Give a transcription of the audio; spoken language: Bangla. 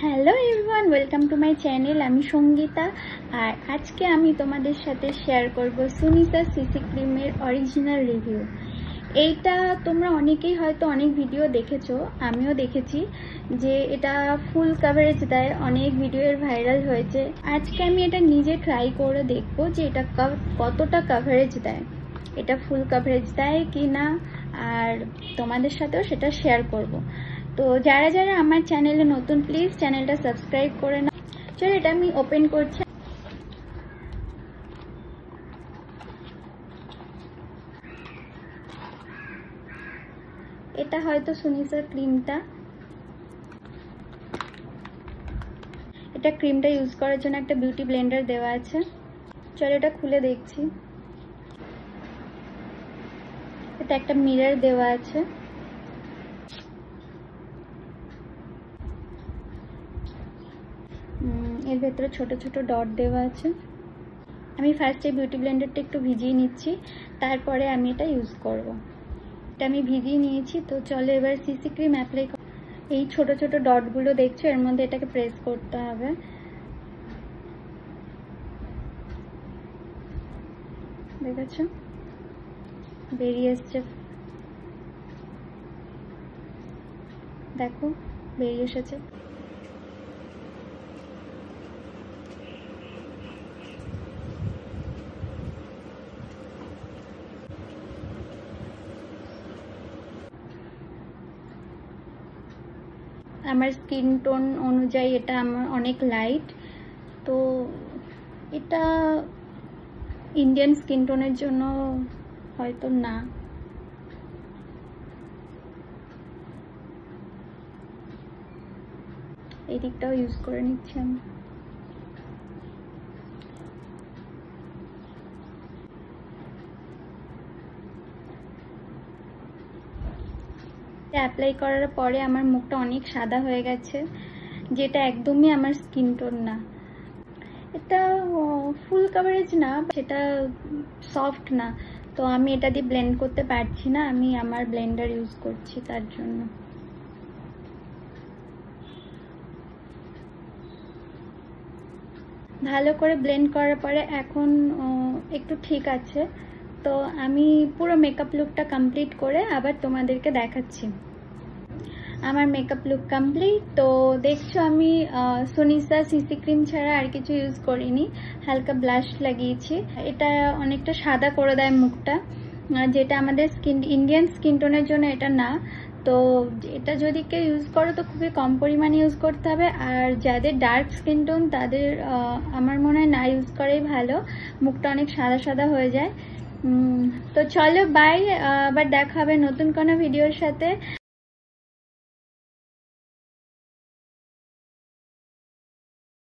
Hello everyone, welcome to my channel. আমি সঙ্গীতা, আর আজকে আমি তোমাদের সাথে শেয়ার করব সুনিসা সিসি ক্রিমের অরিজিনাল রিভিউ। এইটা তোমরা অনেকেই হয়তো অনেক ভিডিও দেখেছো, আমিও দেখেছি যে এটা ফুল কভারেজ দেয়, অনেক ভিডিওর ভাইরাল হয়েছে। আজকে আমি এটা নিজে ট্রাই করে দেখবো যে এটা কতটা কভারেজ দেয়, এটা ফুল কভারেজ দেয় কি না, আর তোমাদের সাথেও সেটা শেয়ার করব। তো যারা যারা আমার চ্যানেলে নতুন, প্লিজ চ্যানেলটা সাবস্ক্রাইব করে নাও। চলো এটা আমি ওপেন করছি। এটা হয়তো সুনিসার ক্রিমটা, এটা ক্রিমটা ইউজ করার জন্য একটা বিউটি ব্লেন্ডার দেওয়া আছে। চলো এটা খুলে দেখছি। এটা একটা মিরর দেওয়া আছে। এর ভেতরে ছোট ছোট ডট দেওয়া আছে। আমি ফার্স্টে বিউটি ব্লেন্ডারটা একটু ভিজিয়ে নিচ্ছি, তারপরে আমি এটা ইউজ করব। এটা আমি ভিজিয়ে নিয়েছি। তো চলো এবার সিসি ক্রিম অ্যাপ্লাই। এই ছোট ছোট ডটগুলো দেখছো, এর মধ্যে এটাকে প্রেস করতে হবে। দেখেছো, বেরিয়ে এসছে, দেখো বেরিয়ে এসেছে। আমার স্কিন টোন অনুযায়ী এটা আমার অনেক লাইট, তো এটা ইন্ডিয়ান স্কিন টোনের জন্য হয়তো না। এই দিকটাও ইউজ করে নিচ্ছি আমি। অ্যাপ্লাই করার পরে আমার মুখটা অনেক সাদা হয়ে গেছে, যেটা একদমই আমার স্কিন টোন না। এটা ফুল কভারেজ না, সেটা সফট না, তো আমি এটা দিয়ে ব্লেন্ড করতে পারছি না। আমি আমার ব্লেন্ডার ইউজ করছি তার জন্য। ভালো করে ব্লেন্ড করার পরে এখন একটু ঠিক আছে। তো আমি পুরো মেকআপ লুকটা কমপ্লিট করে আবার তোমাদেরকে দেখাচ্ছি। আমার মেকআপ লুক কমপ্লিট। তো দেখছো আমি সুনিসা সিসি ক্রিম ছাড়া আর কিছু ইউজ করিনি, হালকা ব্লাশ লাগিয়েছি। এটা অনেকটা সাদা করে দেয় মুখটা, যেটা আমাদের ইন্ডিয়ান স্কিন টোনের জন্য এটা না। তো এটা যদি কেউ ইউজ করো তো খুবই কম পরিমাণে ইউজ করতে হবে, আর যাদের ডার্ক স্কিন টোন তাদের আমার মনে হয় না ইউজ করাই ভালো, মুখটা অনেক সাদা সাদা হয়ে যায়। তো চলো বাই, আবার দেখা হবে নতুন কোনো ভিডিওর সাথে।